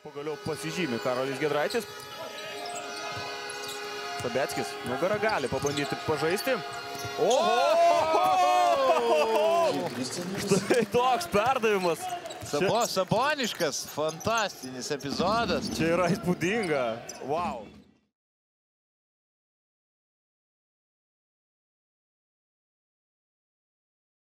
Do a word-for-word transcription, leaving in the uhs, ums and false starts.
Pagaliau pasižymė Karolis Giedraitis. Sabeckis nugarą gali pabandyti pažaisti. Oho! Štai toks perdavimas. Sabo, saboniškas, fantastinis epizodas. Čia yra įspūdinga. Wow.